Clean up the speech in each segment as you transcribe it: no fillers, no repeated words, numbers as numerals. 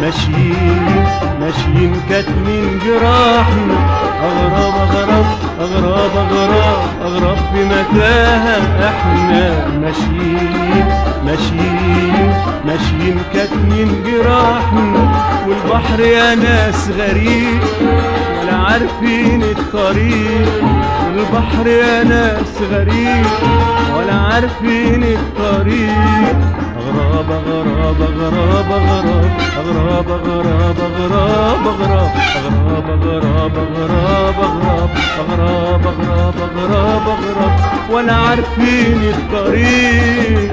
ماشيين ماشيين كاتمين جراحنا، أغراب أغراب أغراب أغراب أغراب في متاهة احنا ماشيين ماشيين ماشيين كاتمين جراحنا، والبحر يا ناس غريب ولا عارفين الطريق، والبحر يا ناس غريب ولا عارفين الطريق، أغراب أغراب أغراب أغراب أغراب أغراب أغراب أغراب أغراب أغراب أغراب أغراب أغراب أغراب أغراب ولا عارفين الطريق،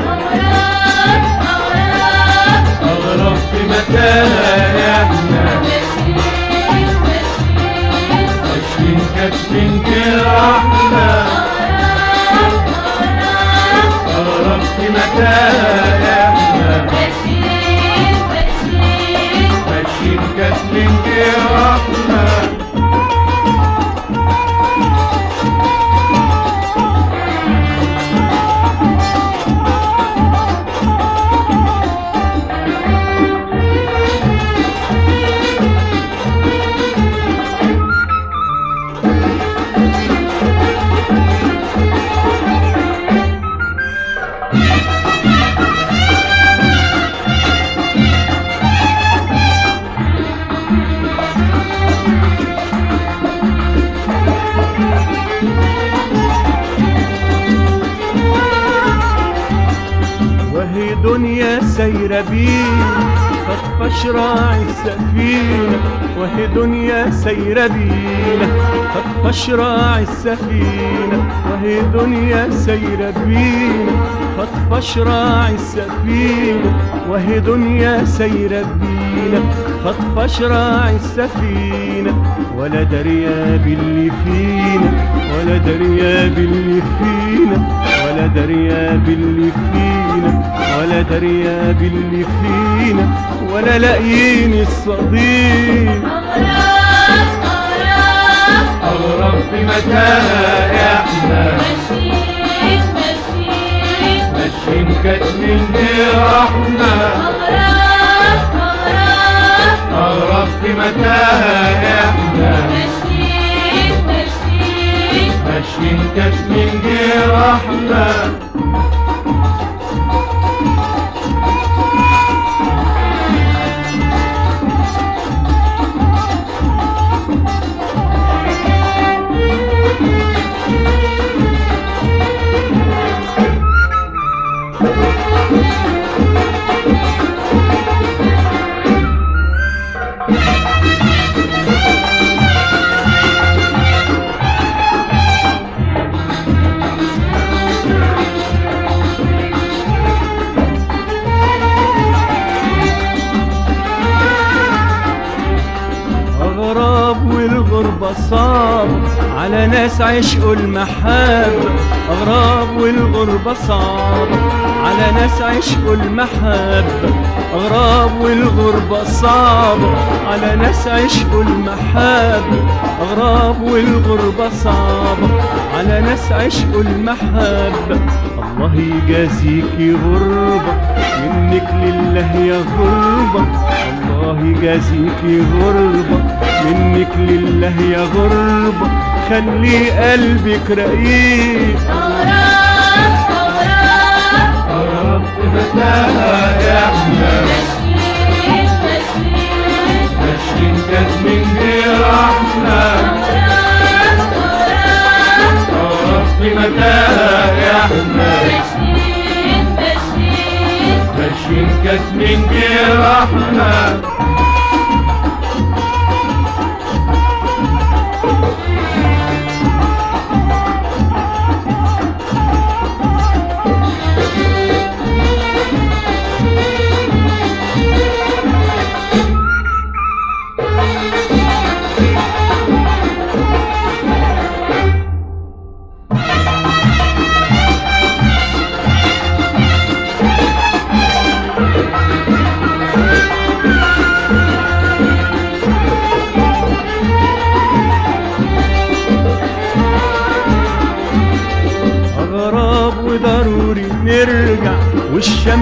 أغراب في متاهة احنا ماشيين كاتمين جراحنا، أغراب في متاهة احنا ماشيين كاتمين جراحنا. وهي دنيا سايرة بينا خطف شراع السفينة، وهي دنيا سايرة بينا خطف شراع السفينة، وهي دنيا سايرة بينا خطف شراع السفينة، وهي دنيا سايرة بينا خطف شراع السفينة، ولا دريا باللي فينا ولا دريا باللي فينا ولا دريا باللي فينا ولا دريا باللي فينا ولا لاقيين الصديق، أغراب في متاهة احنا ماشيين ماشيين ماشيين كاتمين جراحنا، أغراب في متاهة احنا ماشيين ماشيين ماشيين كاتمين جراحنا. أغراب والغربة صعب على ناس عشقوا المحبة، أغراب والغربة صعب على ناس عشقوا المحبة، أغراب والغربة صعب على ناس عشقوا المحبة، أغراب والغربة صعب على ناس عشقوا المحبة، الله يجازيكي غربة منك لله يا غربة، الله يجازيكي غربة منك لله يا غربة، خلي قلبك رقيق، أغراب في متاهة احنا ماشيين ماشيين ماشيين كاتمين جراحنا، أغراب في متاهة احنا ماشيين ماشيين ماشيين كاتمين جراحنا.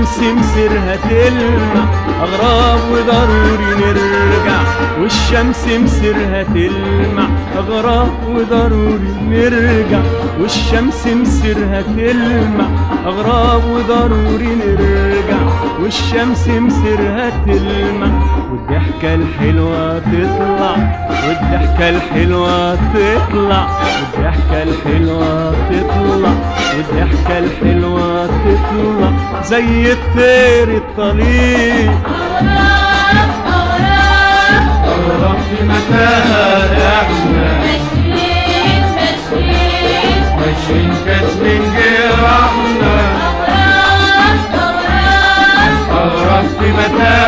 والشمس مسيرها تلمع أغراب وضروري نرجع، والشمس مسيرها تلمع أغراب وضروري نرجع، والشمس مسيرها تلمع أغراب وضروري نرجع، والشمس مسيرها تلمع والضحكة الحلوة تطلع، والضحكة الحلوة تطلع، والضحكة الحلوة تطلع، والضحكة الحلوة تطلع زي الطير الطليق. أغرب في متاهة احنا ماشيين ماشيين ماشيين كاتمين جراحنا. أغرب في متاهة